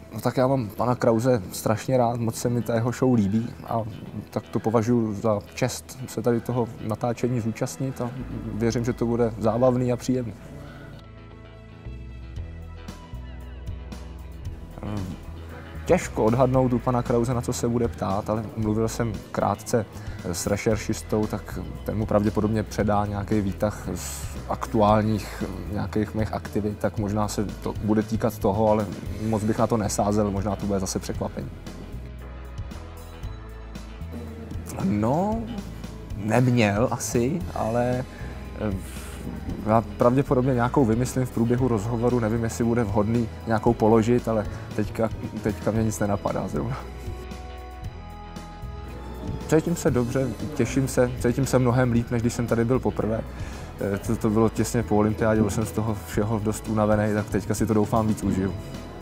No tak já mám pana Krause strašně rád, moc se mi ta jeho show líbí a tak to považuji za čest se tady toho natáčení zúčastnit a věřím, že to bude zábavný a příjemný. Těžko odhadnout u pana Krause, na co se bude ptát, ale mluvil jsem krátce s rešeršistou, tak ten mu pravděpodobně předá nějaký výtah z aktuálních nějakých mých aktivit, tak možná se to bude týkat toho, ale moc bych na to nesázel, možná to bude zase překvapení. No, neměl asi, ale já pravděpodobně nějakou vymyslím v průběhu rozhovoru, nevím, jestli bude vhodný nějakou položit, ale teďka mě nic nenapadá zrovna. Cítím se dobře, těším se, cítím se mnohem líp, než když jsem tady byl poprvé. To bylo těsně po olympiádě, byl jsem z toho všeho dost unavený, tak teďka si to doufám víc užiju.